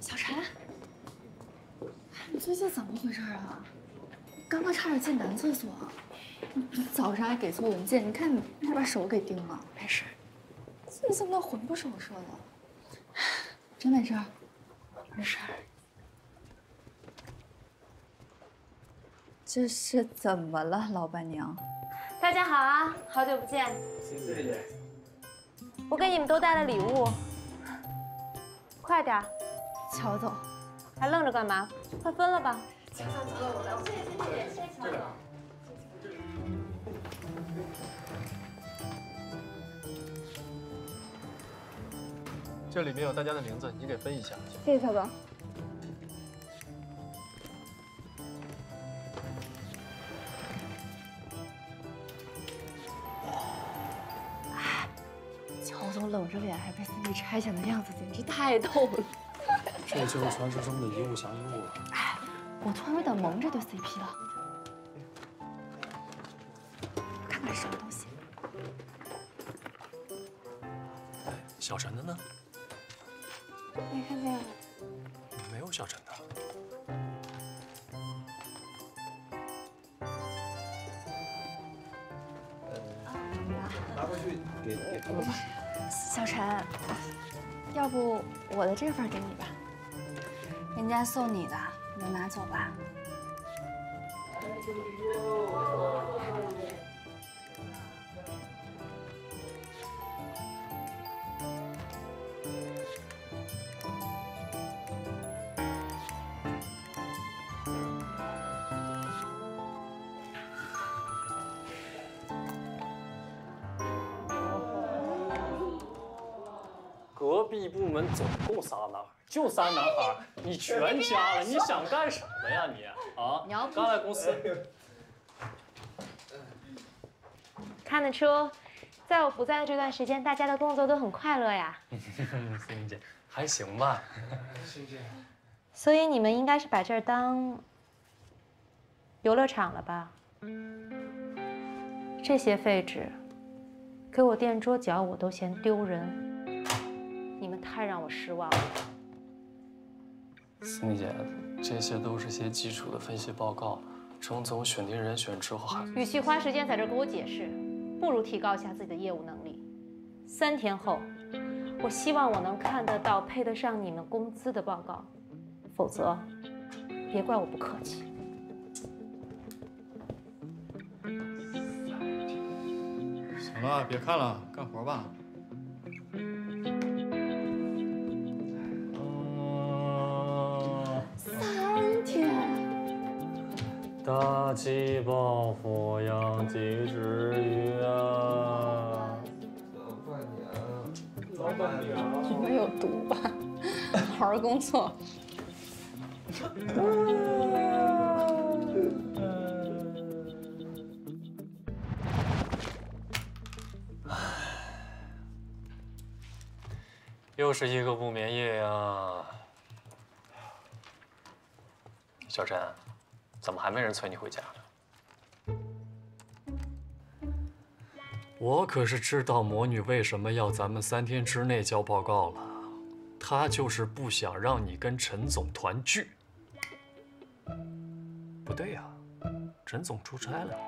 小陈，你最近怎么回事啊？刚刚差点进男厕所，你早上还给错文件，你看你还把手给钉了。没事，你怎么能魂不守舍的？真没事？没事。这是怎么了，老板娘？ 大家好啊，好久不见。 谢谢。 我给你们都带了礼物，快点儿。 乔总， 还愣着干嘛？快分了吧。 走，我来。 谢谢乔总。 这里面有大家的名字，你给分一下。 谢谢乔总。乔总冷着脸还被 CP 拆迁的样子，简直太逗了。 这就是传说中的一物降一物。 哎，我突然有点萌这对 CP 了。看看是什么东西。 小陈的呢？ 没看见。 没有小陈的。 拿回去给他们吧。 小陈，要不我的这份给你吧，人家送你的，你就拿走吧。 隔壁部门总共仨男孩，就3男孩，你全加了，你想干什么呀你？啊？ 你要刚来公司。 看得出，在我不在的这段时间，大家的工作都很快乐呀。 欣姐，还行吧。 欣姐， 所以你们应该是把这儿当游乐场了吧？这些废纸，给我垫桌脚我都嫌丢人。你们太让我失望了。 思妮姐，这些都是些基础的分析报告。程总选定人选之后还…… 与其花时间在这给我解释，不如提高一下自己的业务能力。3天后，我希望我能看得到配得上你们工资的报告，否则，别怪我不客气。 行了，别看了，干活吧。 3天。 大气暴富养鸡之鱼啊！ 老板娘， 你们有毒吧？好好工作。 又是一个不眠夜呀！小陈，怎么还没人催你回家呢？我可是知道魔女为什么要咱们3天之内交报告了，她就是不想让你跟陈总团聚。不对呀，陈总出差了。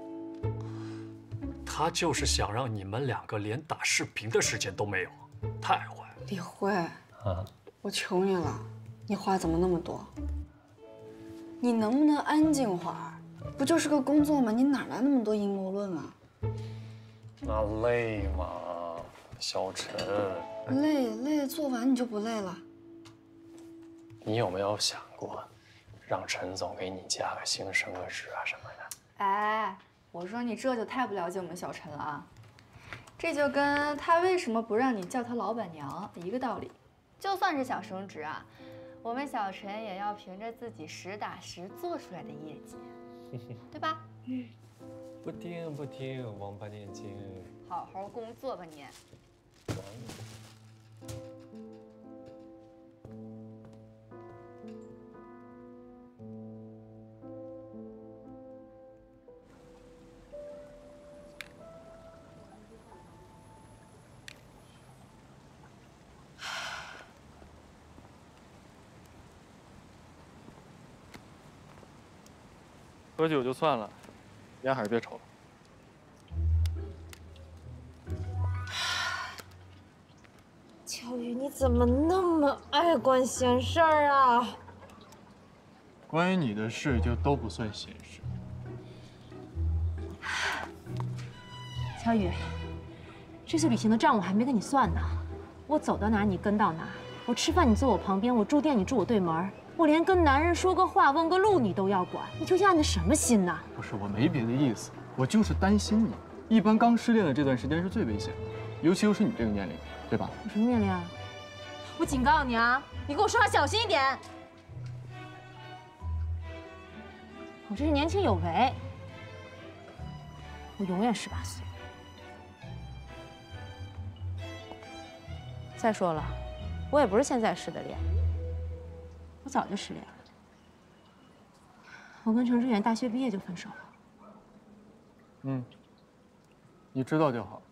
她就是想让你们2个连打视频的时间都没有，太坏了。 李慧， 啊， 我求你了，你话怎么那么多？你能不能安静会儿？不就是个工作吗？你哪来那么多阴谋论啊？ 那累吗，小陈？ 累，做完你就不累了。 你有没有想过，让陈总给你加个薪、升个职啊什么的？ 哎，我说你这就太不了解我们小陈了啊！这就跟他为什么不让你叫他老板娘一个道理。就算是想升职啊，我们小陈也要凭着自己实打实做出来的业绩，对吧？ 不听，王八念经。 好好工作吧你。 喝酒就算了，烟还是别抽了。 乔宇，你怎么那么爱管闲事儿啊？ 关于你的事就都不算闲事。 乔宇，这次旅行的账我还没跟你算呢。我走到哪你跟到哪，我吃饭你坐我旁边，我住店你住我对门，我连跟男人说个话、问个路你都要管，你究竟安的什么心呐？ 不是，我没别的意思，我就是担心你。一般刚失恋的这段时间是最危险的，尤其又是你这个年龄，对吧？ 我什么年龄啊？我警告你啊，你跟我说话小心一点。我这是年轻有为，我永远18岁。再说了，我也不是现在失的恋，我早就失恋了。我跟程志远大学毕业就分手了。 嗯，你知道就好。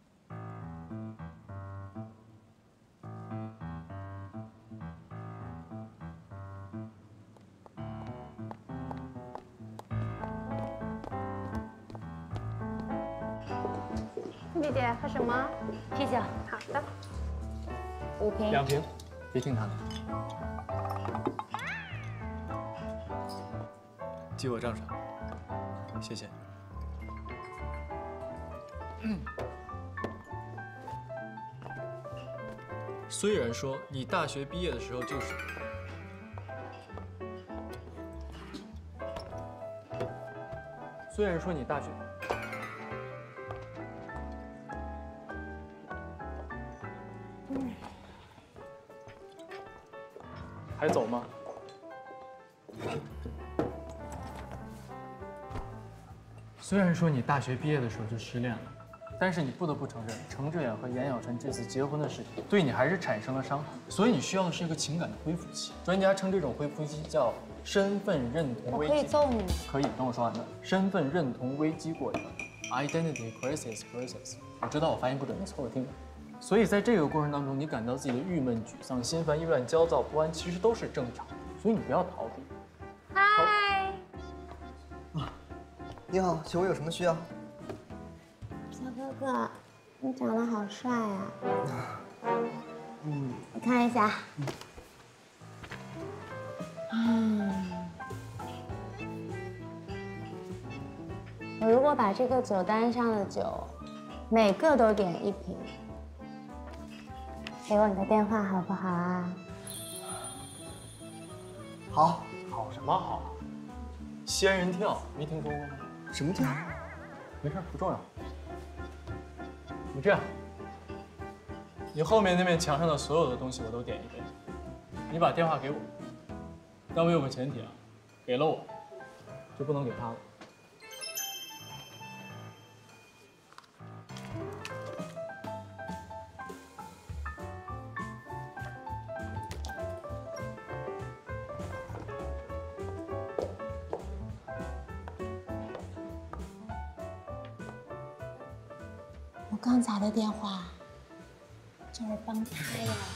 丽姐，喝什么？ 啤酒。 好的，5瓶。 2瓶，别听他的。记我账上，谢谢。虽然说你大学毕业的时候就是，虽然说你大学，还走吗？虽然说你大学毕业的时候就失恋了，但是你不得不承认，程志远和严小晨这次结婚的事情对你还是产生了伤害，所以你需要的是一个情感的恢复期。专家称这种恢复期叫身份认同危机。 我可以揍你吗？ 可以，等我说完呢。身份认同危机过程 ，identity crisis。我知道我发音不准，你凑合听。所以在这个过程当中，你感到自己的郁闷、沮丧、心烦意乱、焦躁不安，其实都是正常的，所以你不要逃避。 嗨， 你好，请问有什么需要？ 小哥哥，你长得好帅啊！我看一下。我如果把这个酒单上的酒，每个都点1瓶，给我你的电话好不好啊？ 好， 好什么好？仙人跳没听说过吗？ 什么跳？ 没事，不重要。你这样，你后面那面墙上的所有的东西我都点一遍，你把电话给我。但我有个前提啊，给了我，就不能给他了。 我刚才的电话就是帮他要的。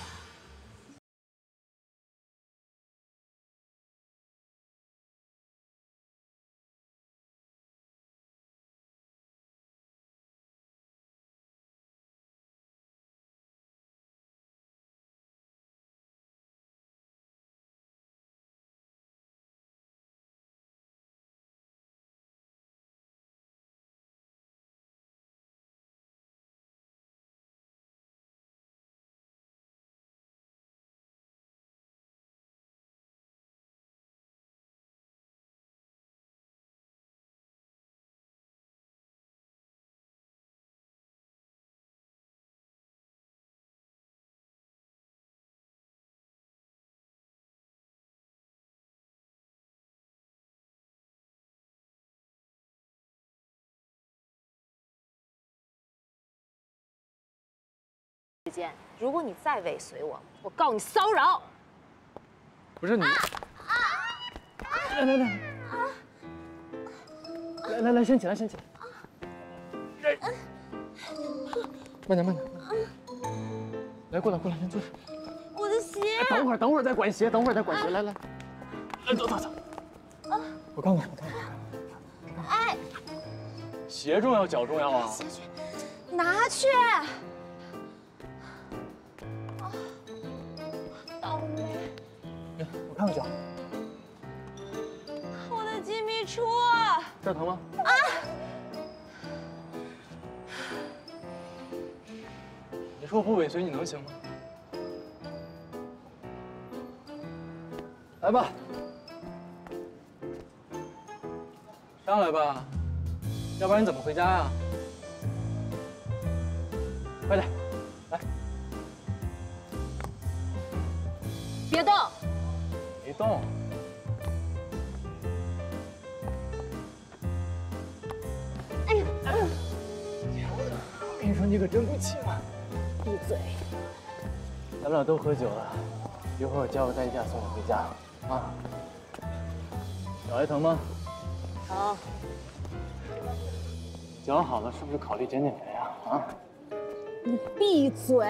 如果你再尾随我，我告你骚扰。 不是你，来，先起来，慢点，来，过来，先坐。 我的鞋。 等会儿再管鞋，来，走。我看看。 鞋重要脚重要啊？ 下去，拿去。倒霉！ 我看看脚， 我的鸡米处。 这儿疼吗？啊！你说我不尾随你能行吗？来吧，上来吧，要不然你怎么回家呀？快点，来， 别动！ 别动。 哎呀， 我跟你说，你可真不气嘛！ 闭嘴！ 咱们俩都喝酒了，一会儿我叫个代驾送你回家啊。脚还疼吗？ 疼。 脚好了，是不是考虑减减肥啊？啊！ 你闭嘴！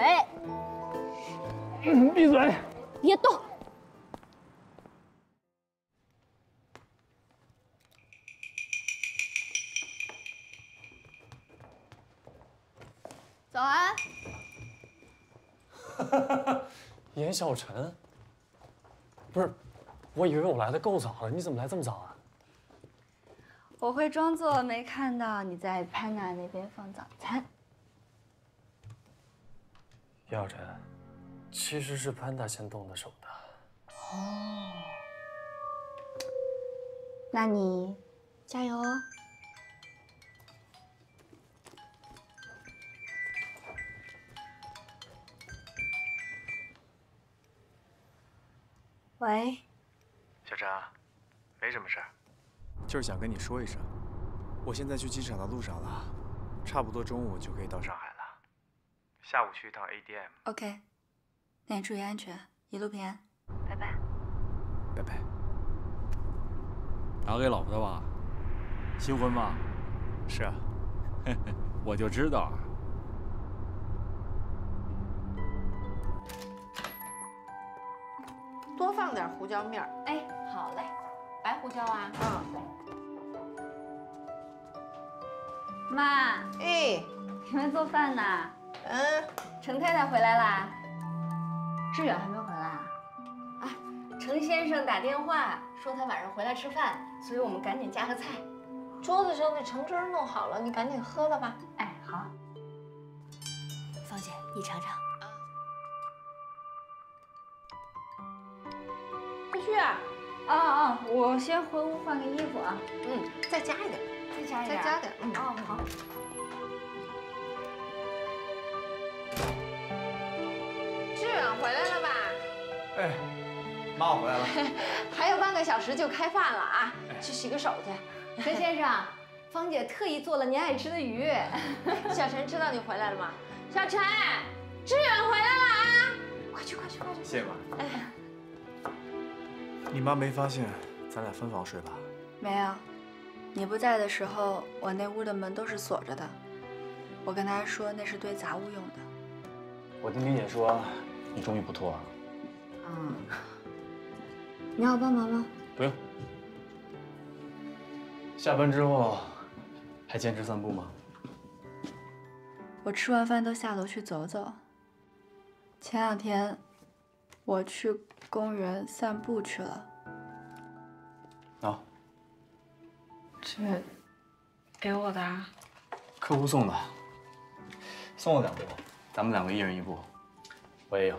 闭嘴！ 别动！ 早安。 严小晨，不是，我以为我来的够早了，你怎么来这么早啊？ 我会装作没看到你在潘娜那边放早餐。 严小晨，其实是潘达先动的手的。 哦，那你加油哦。喂， 小陈啊，没什么事儿，就是想跟你说一声，我现在去机场的路上了，差不多中午就可以到上海了。下午去一趟 ADM。 OK， 那你注意安全，一路平安，拜拜。 拜拜。 打给老婆的吧？新婚吧？ 是啊， 我就知道。 多放点胡椒面儿。 哎，好嘞，白胡椒啊。 妈， 哎， 你们做饭呢？程太太回来啦？志远还没回来啊？啊，程先生打电话说他晚上回来吃饭，所以我们赶紧加个菜。 桌子上的橙汁弄好了，你赶紧喝了吧。 哎，好。芳姐，你尝尝。 快去啊！ 我先回屋换个衣服啊。 再加一点， 再加一点。 再加点。 好。 志远回来了吧？ 哎，妈，我回来了。 还有半个小时就开饭了啊！去洗个手去。 程先生，芳姐特意做了您爱吃的鱼。 小陈知道你回来了吗？小陈，志远回来了啊！快去！ 谢谢妈。 哎， 你妈没发现咱俩分房睡吧？ 没有，你不在的时候，我那屋的门都是锁着的。我跟她说那是堆杂物用的。 我听林姐说，你终于不吐了。 你要我帮忙吗？ 不用。下班之后还坚持散步吗？ 我吃完饭都下楼去走走。前2天我去公园散步去了。 啊， 这给我的啊？ 客户送的，送了2部，咱们2个1人1部。我也有。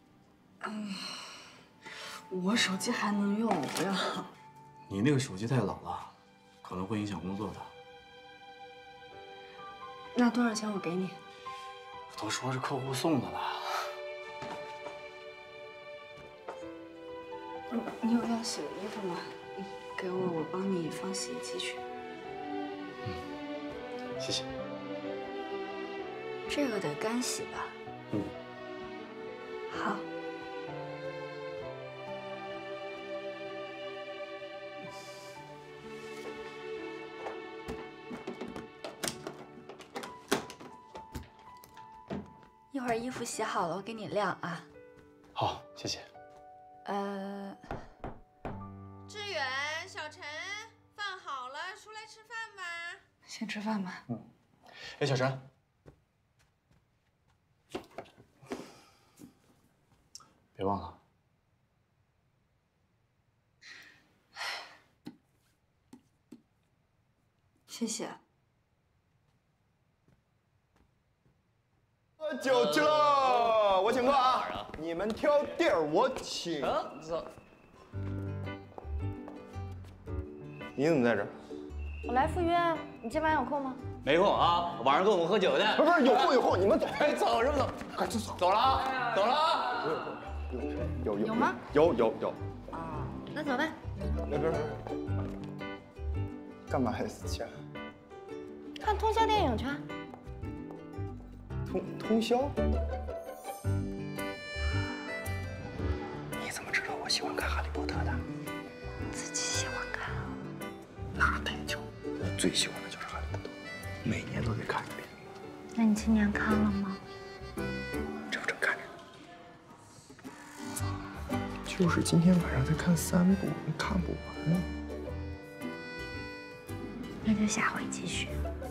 我手机还能用，我不要。 你那个手机太老了，可能会影响工作的。 那多少钱我给你？ 都说是客户送的了。 你有要洗的衣服吗？你给我，我帮你放洗衣机去。 谢谢。 这个得干洗吧？好。一会儿衣服洗好了，我给你晾啊。 好，谢谢。 志远、小陈，饭好了，出来吃饭吧。 行。 先吃饭吧。 哎，小陈，别忘了。 谢谢。 喝酒去了，我请客啊！你们挑地儿，我请。 走。 你怎么在这儿？ 我来赴约，你今晚有空吗？ 没空啊，晚上跟我们喝酒去。 不是，有空，你们走。 哎，走什么走？ 快走。 走了啊，走了啊。 有吗？ 有。 啊，那走吧。 别，干嘛还死气啊？ 看通宵电影去。 通宵？你怎么知道我喜欢看《哈利波特》的？ 自己喜欢看。 那太巧，我最喜欢的就是《哈利波特》，每年都得看一遍。 那你今年看了吗？ 这不正看着呢。就是今天晚上再看3部，你看不完。 那就下回继续。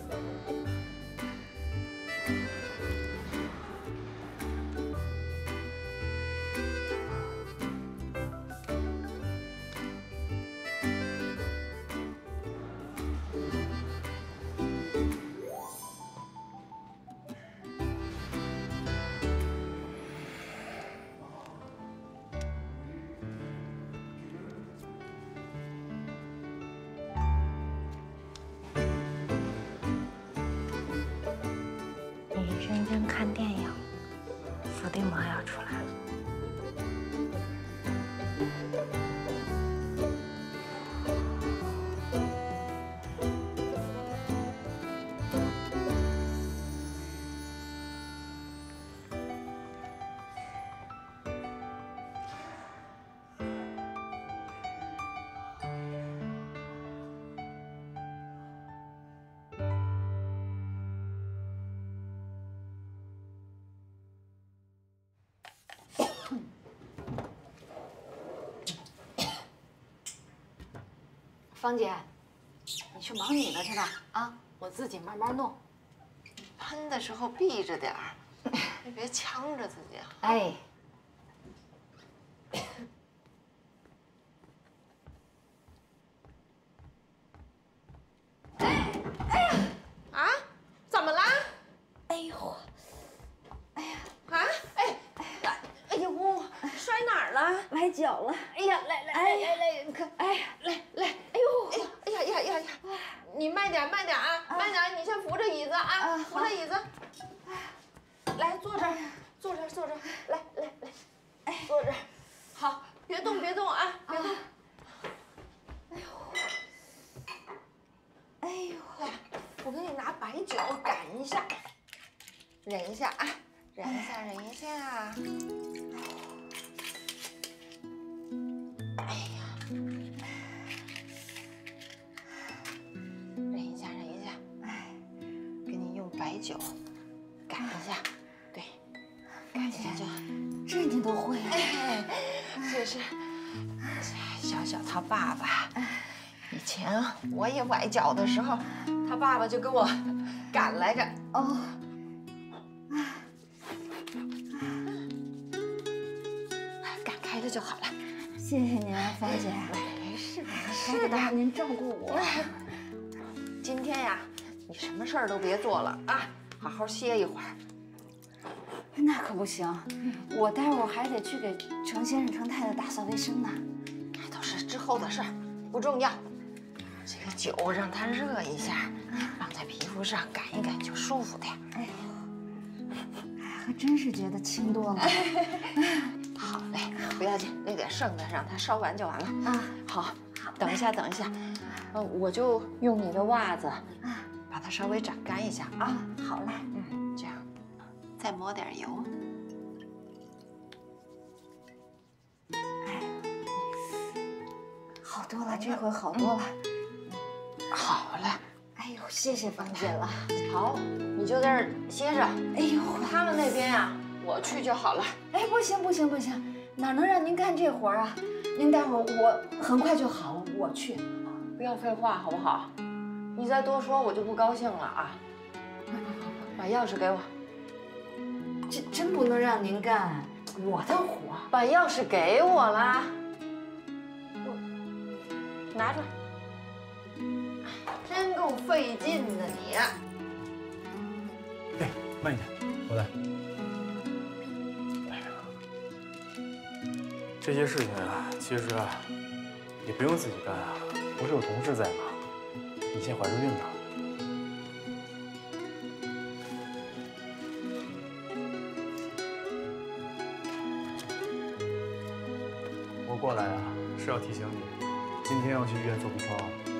你认真看电影，伏地魔要出来了。 芳姐，你去忙你的去吧，啊，我自己慢慢弄。 喷的时候避着点儿，你别呛着自己啊。 哎。 啊？怎么啦？ 哎呦！哎呀！ 啊？哎呦，摔哪儿了？ 崴脚了。 哎呀，来，可哎呀，来，哎呦，哎呀，你慢点啊，慢点，你先扶着椅子啊，扶着椅子。来，坐这儿，来，坐这儿。好，别动啊，别动。哎呦，来，我给你拿白酒赶一下，忍一下啊，忍一下。哎呀，忍一下，哎，给你用白酒赶一下，对，赶一下就好。 这你都会啊？ 哎，这是小小他爸爸。以前我也崴脚的时候，他爸爸就跟我赶来着。 哦。 赶开了就好了。 谢谢您啊，芳姐。 没事的，您照顾我。 今天呀，你什么事儿都别做了啊，好好歇一会儿。 那可不行，我待会儿还得去给程先生、程太太打扫卫生呢。 那都是之后的事儿，不重要。这个酒让它热一下，放在皮肤上赶一赶就舒服点。 哎，还真是觉得轻多了。 好嘞，不要紧，那点剩的让它烧完就完了。 啊， 好，等一下，我就用你的袜子把它稍微长干一下啊。 好嘞， 这样，再抹点油。 好多了，这回好多了。 好了。 哎呦，谢谢芳姐了。 好，你就在这儿歇着。 哎呦， 他们那边呀，我去就好了。 哎，不行，哪能让您干这活啊？您待会儿我很快就好了，我去。 不要废话，好不好？ 你再多说我就不高兴了啊！把钥匙给我。 这真不能让您干，我的活。 把钥匙给我啦！拿出来。真够费劲的你。 哎，慢一点，我来。哎呀，这些事情啊，其实啊，也不用自己干啊，不是有同事在吗？你现在怀着孕呢。我过来啊，是要提醒你，今天要去医院做 B 超。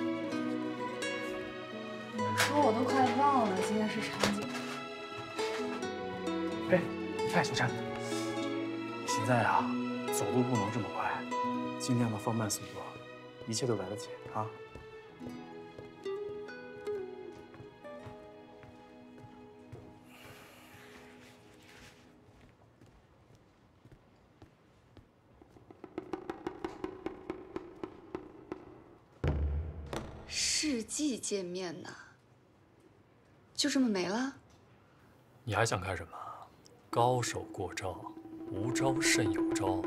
说我都快忘了今天是产检。 哎，小婵，现在啊，走路不能这么快，尽量的放慢速度，一切都来得及啊。 世纪见面呢，就这么没了？ 你还想看什么？高手过招，无招胜有招。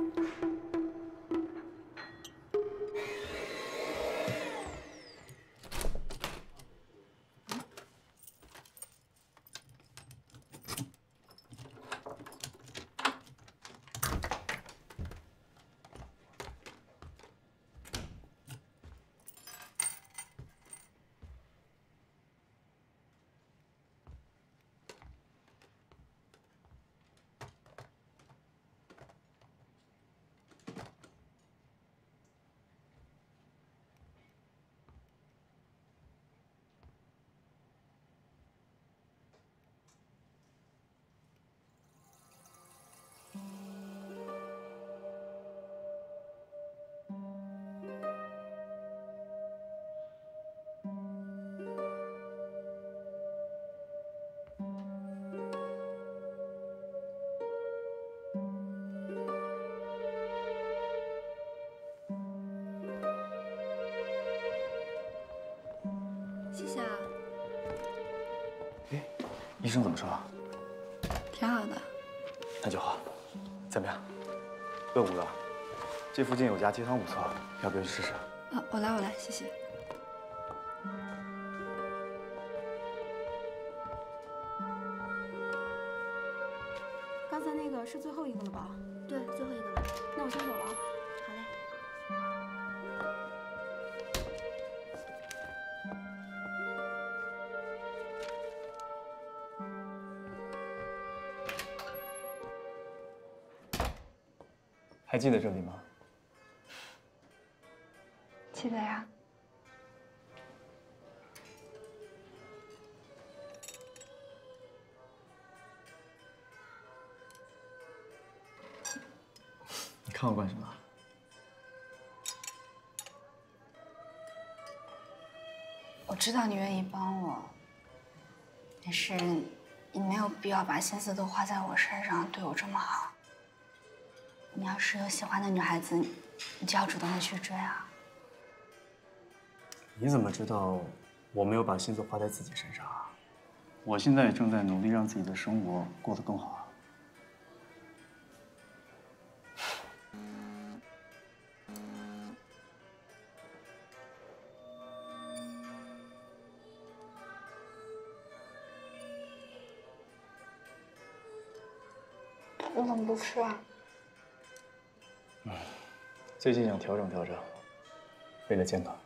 谢谢啊。 哎，医生怎么说？ 挺好的。 那就好。怎么样？问吴哥，这附近有家鸡汤不错，要不要去试试？ 啊，我来，谢谢。 刚才那个是最后一个了吧？ 对，最后一个了。 那我先走了啊。 好嘞。 还记得这里吗？ 记得呀。 你看我干什么？ 我知道你愿意帮我，但是你没有必要把心思都花在我身上，对我这么好。你要是有喜欢的女孩子，你就要主动的去追啊。 你怎么知道我没有把心思花在自己身上啊？我现在也正在努力让自己的生活过得更好啊。 你怎么不吃啊？ 最近想调整调整，为了健康。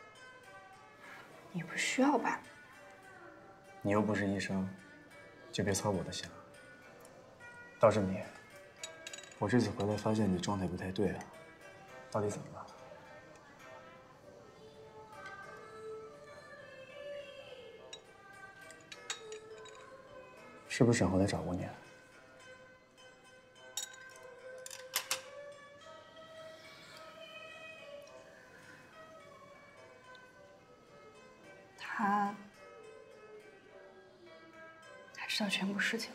你不需要吧？ 你又不是医生，就别操我的心了。倒是你，我这次回来发现你状态不太对啊，到底怎么了？是不是沈河来找过你？ 他知道全部事情了。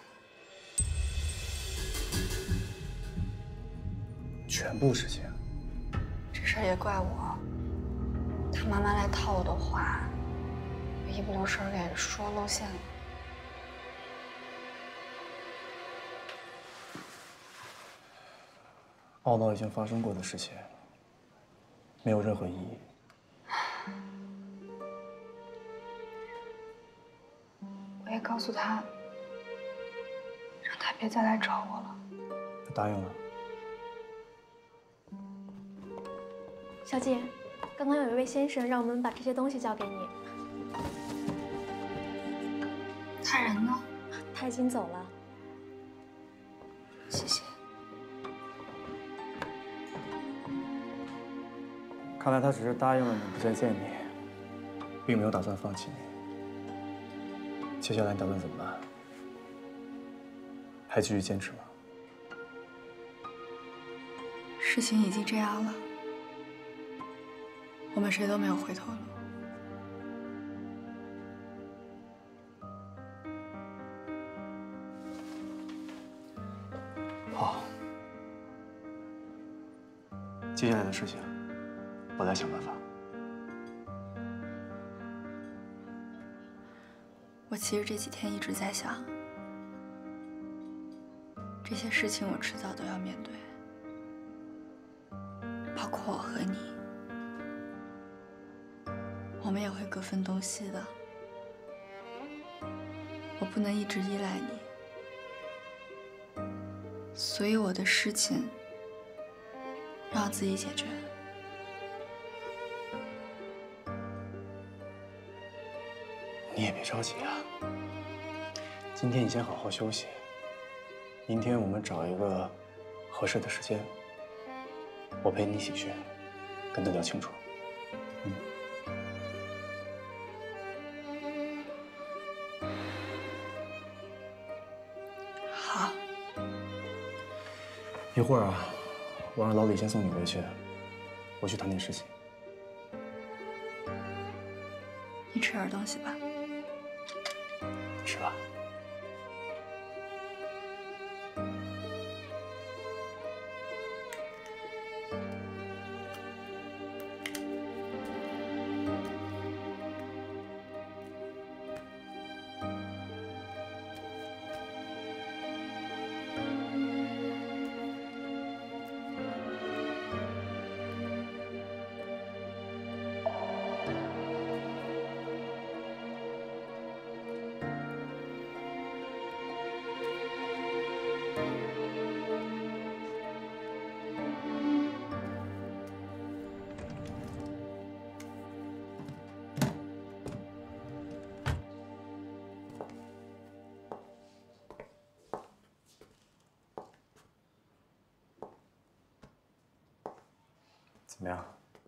全部事情？ 这事儿也怪我。他妈妈来套我的话， 一不留神给说露馅了。 懊恼已经发生过的事情，没有任何意义。 我也告诉他，让他别再来找我了。 他答应了。 小姐，刚刚有一位先生让我们把这些东西交给你。 他人呢？ 他已经走了。 谢谢。 看来他只是答应了你不再见你，并没有打算放弃你。接下来你打算怎么办？还继续坚持吗？ 事情已经这样了，我们谁都没有回头路。 好，接下来的事情，我来想办法。 我其实这几天一直在想，这些事情我迟早都要面对，包括我和你，我们也会各分东西的。我不能一直依赖你，所以我的事情让我自己解决。 你也别着急啊，今天你先好好休息，明天我们找一个合适的时间，我陪你一起去，跟他聊清楚。 好。 一会儿啊，我让老李先送你回去，我去谈点事情。 你吃点东西吧。 吃吧。怎么样？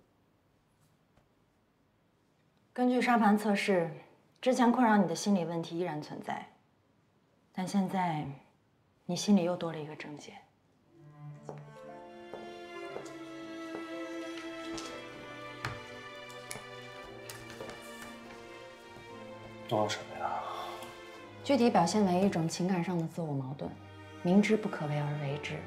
根据沙盘测试，之前困扰你的心理问题依然存在，但现在你心里又多了一个症结。 多了什么呀？ 具体表现为一种情感上的自我矛盾，明知不可为而为之。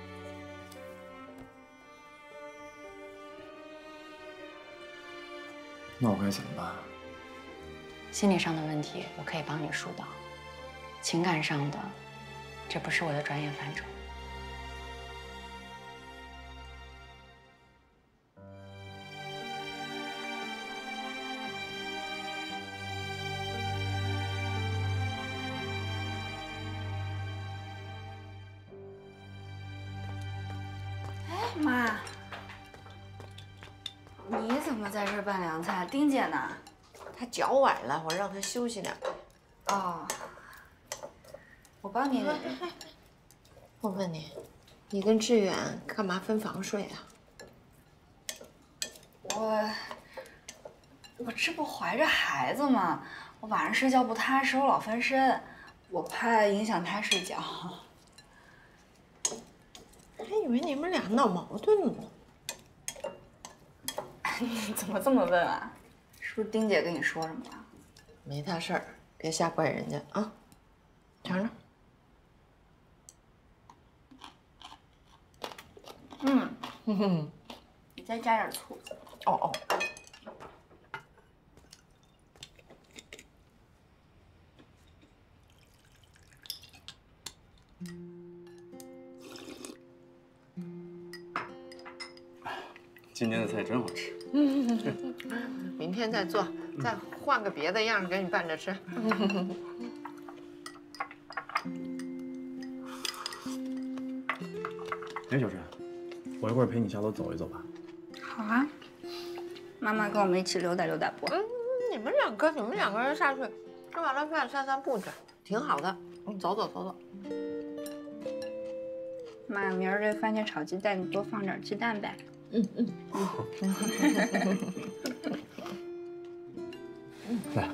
那我该怎么办？ 心理上的问题我可以帮你疏导，情感上的，这不是我的专业范畴。 哎妈，你怎么在这儿拌凉菜？丁姐呢？ 她脚崴了，我让她休息两天。 哦，我帮你。 我问你，你跟志远干嘛分房睡啊？ 我这不怀着孩子吗？我晚上睡觉不踏实，我老翻身，我怕影响他睡觉。 还以为你们俩闹矛盾呢。 你怎么这么问啊？是不是丁姐跟你说什么了？ 没大事儿，别瞎怪人家啊。尝尝。 你再加点醋。 哦。 今天的菜真好吃。 明天再做，再换个别的样给你拌着吃。 哎，小陈，我一会儿陪你下楼走一走吧。 好啊，妈妈跟我们一起溜达溜达不？ 你们两个人下去吃完了饭散散步去，挺好的。走走走走。 妈，明儿这番茄炒鸡蛋你多放点鸡蛋呗。 来。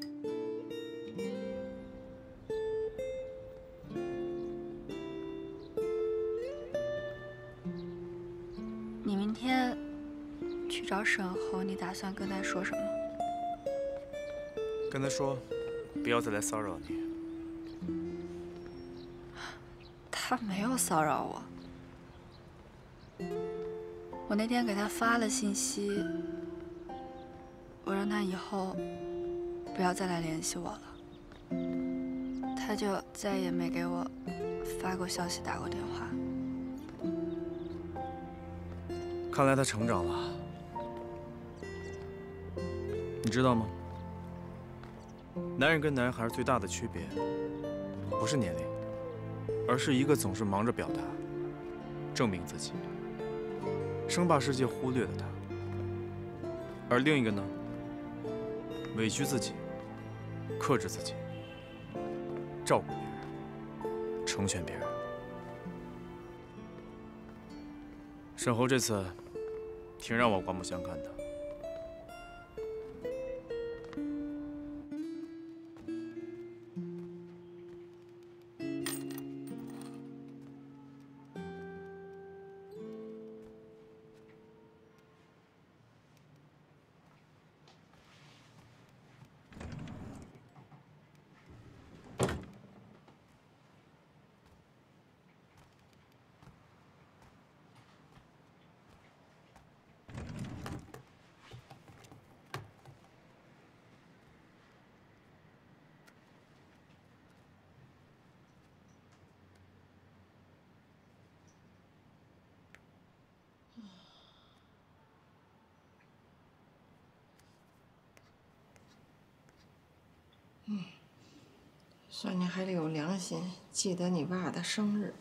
你明天去找沈侯，你打算跟他说什么？ 跟他说，不要再来骚扰你。 他没有骚扰我。我那天给他发了信息，我让他以后不要再来联系我了。他就再也没给我发过消息、打过电话。 看来他成长了。你知道吗？男人跟男孩最大的区别，不是年龄，而是一个总是忙着表达、证明自己，生怕世界忽略了他；而另一个呢，委屈自己，克制自己，照顾别人，成全别人。沈侯这次挺让我刮目相看的。 算你还得有良心，记得你爸的生日。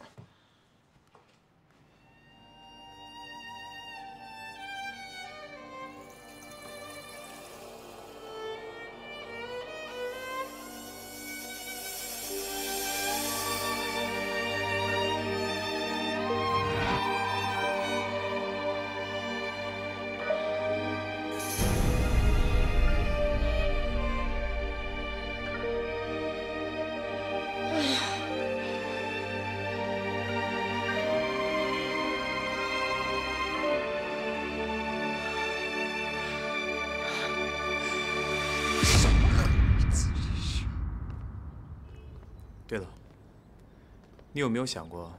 对了，你有没有想过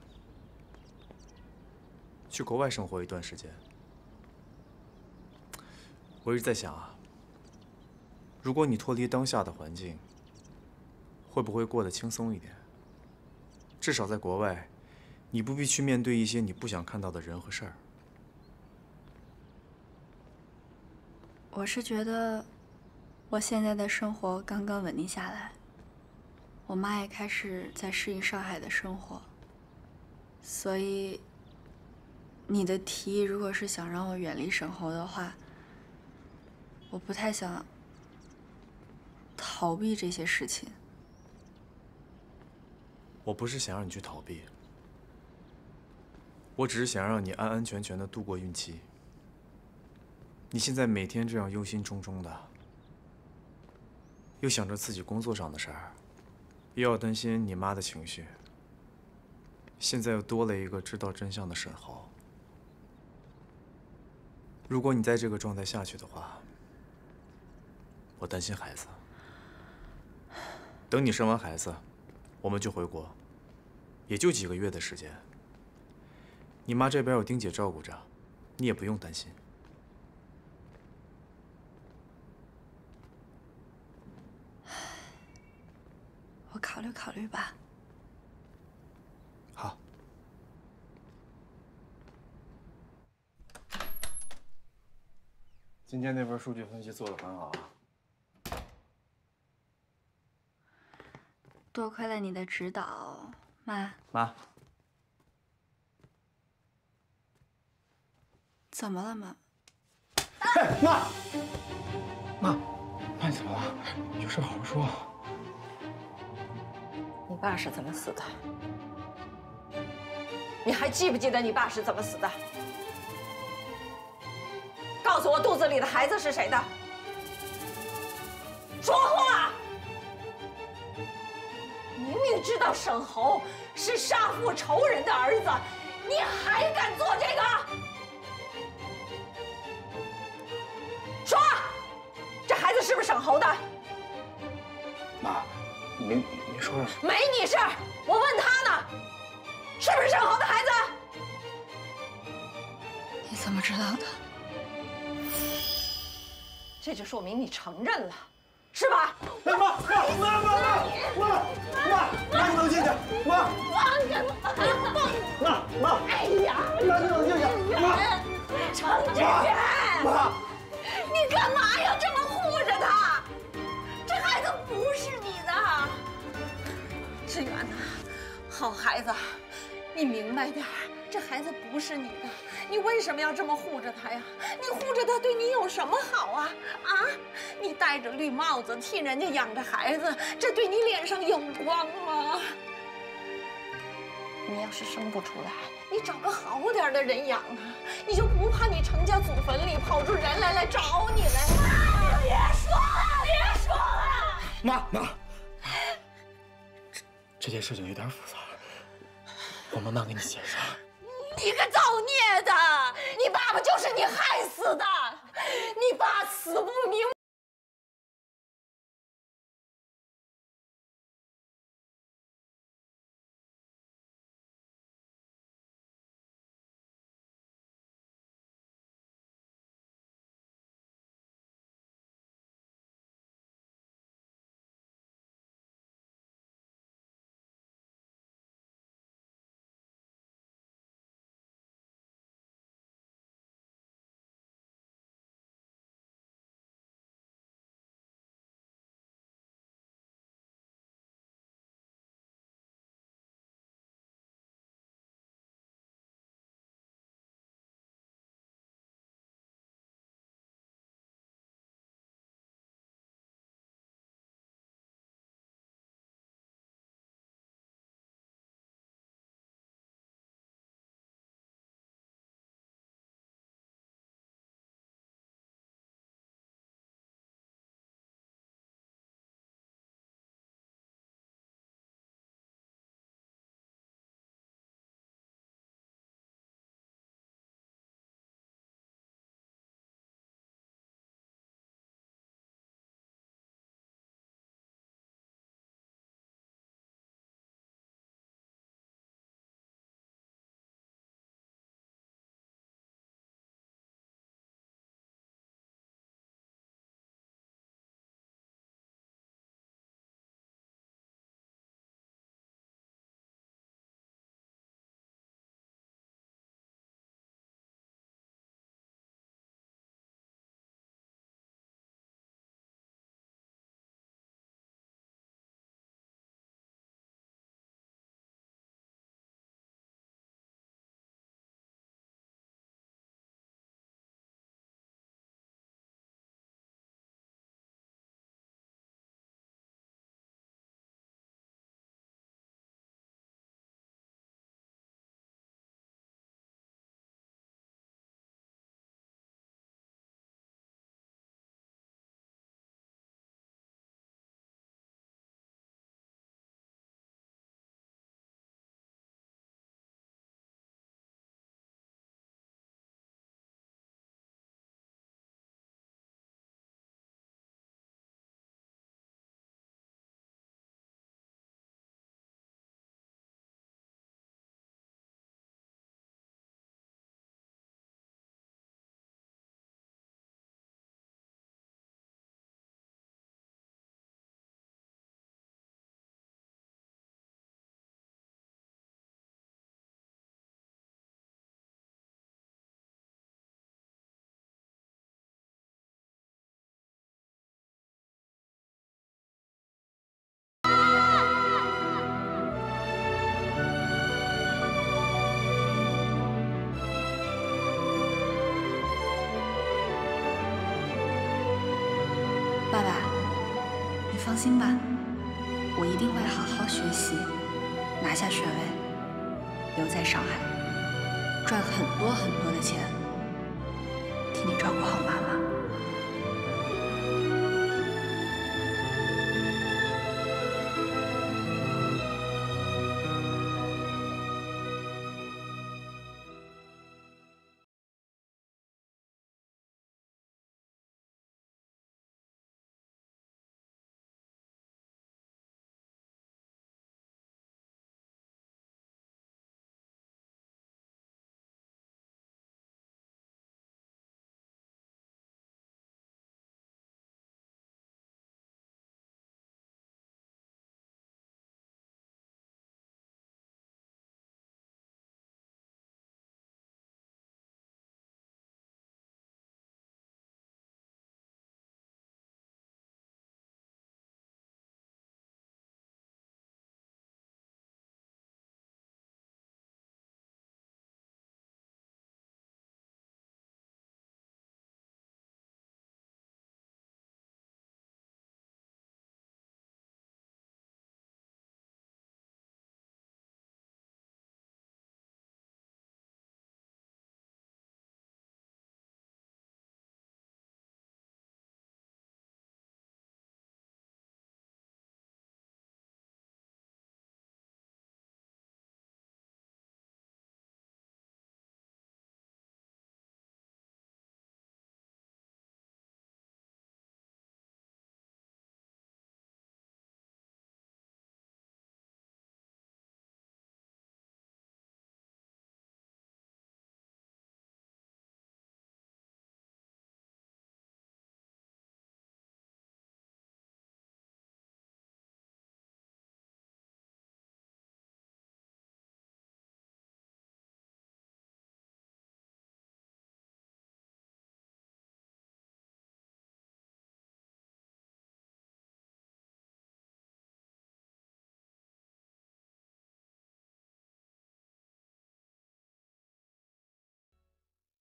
去国外生活一段时间？我一直在想啊，如果你脱离当下的环境，会不会过得轻松一点？至少在国外，你不必去面对一些你不想看到的人和事儿。 我是觉得，我现在的生活刚刚稳定下来。我妈也开始在适应上海的生活，所以你的提议如果是想让我远离沈侯的话，我不太想逃避这些事情。 我不是想让你去逃避，我只是想让你安安全全的度过孕期。你现在每天这样忧心忡忡的，又想着自己工作上的事儿，又要担心你妈的情绪，现在又多了一个知道真相的沈侯。如果你在这个状态下去的话，我担心孩子。等你生完孩子，我们就回国，也就几个月的时间。你妈这边有丁姐照顾着，你也不用担心。 我考虑考虑吧。 好。 今天那份数据分析做得很好啊。 多亏了你的指导，妈。 妈， 怎么了，妈？ 哎，妈，妈，妈，你怎么了？有事好好说。 你爸是怎么死的？你还记不记得你爸是怎么死的？告诉我，肚子里的孩子是谁的？说话！明明知道沈侯是杀父仇人的儿子，你还敢做这个？说，这孩子是不是沈侯的？ 妈，你说说。 没你事儿，我问他呢，是不是沈侯的孩子？ 你怎么知道的？ 这就说明你承认了，是吧？ 妈，妈，你冷静点，妈， 放开我！ 妈， 哎呀， 妈，你冷静点，妈， 程志远， 妈， 你干嘛要这么护着他？这孩子不是你的，志远呐，好孩子，你明白点儿，这孩子不是你的，你为什么要这么护着他呀？你护着他对你有什么好啊？啊，你戴着绿帽子替人家养着孩子，这对你脸上有光吗？你要是生不出来，你找个好点的人养啊，你就不怕你程家祖坟里跑出人来找你来？妈，别说了，别说了！ 妈，这件事情有点复杂，我慢慢给你解释。 你个造孽的！你爸爸就是你害死的！你爸死不瞑放心吧，我一定会好好学习，拿下学位，留在上海，赚很多很多的钱，替你照顾好妈妈。